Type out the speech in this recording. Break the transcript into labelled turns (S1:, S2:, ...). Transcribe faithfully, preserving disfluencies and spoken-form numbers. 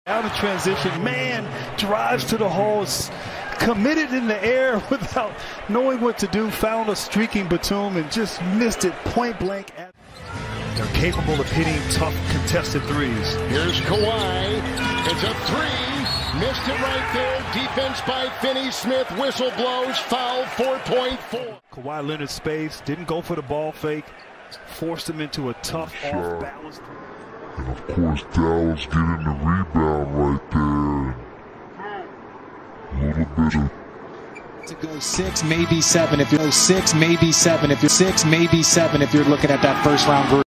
S1: Out of transition, man drives to the hole, committed in the air without knowing what to do, found a streaking Batum and just missed it point blank. At They're capable of hitting tough contested threes.
S2: Here's Kahwi. It's a three. Missed it right there. Defense by Finney-Smith. Whistle blows. Foul four point four.
S1: Kahwi Leonard space, didn't go for the ball fake, forced him into a tough off-balance.
S3: And of course, Dallas getting the rebound right there. A little bit of.
S4: To go six, maybe seven. If you go six, maybe seven. If you're six, maybe seven. If you're looking at that first round group.